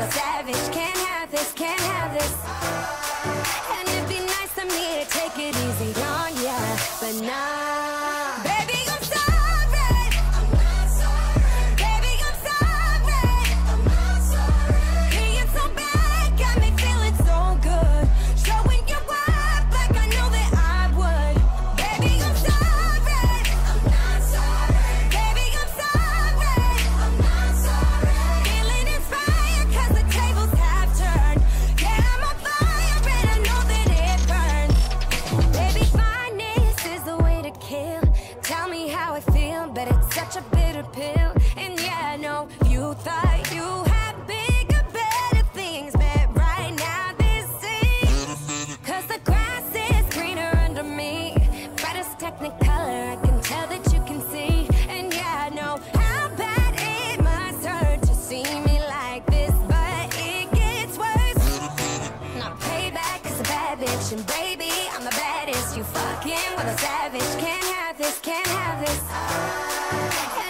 a savage. Can't have this, can't have this. And it'd be nice of me to take it easy on ya, but nah. Baby, I'm sorry. I'm not sorry. Baby, I'm sorry. I'm not sorry. Being so bad got me feeling so good. Showing you up like I know that I would. Baby, I'm sorry. I'm not sorry. Baby, I'm sorry. I'm not sorry. Feeling inspired 'cause the tables have turned. Yeah, I'm on fire and I know that it burns. Baby, fineness is the way to kill. Tell me how I feel, but it's such a bitter pill. And yeah, I know you thought you had bigger, better things, but right now this is 'cause the grass is greener under me. Brightest technicolor, I can tell that you can see. And yeah, I know how bad it must hurt to see me like this, but it gets worse. Not payback 'cause a bad bitch, and baby, I'm the baddest. You fucking with a savage. Can't have this, can't have this.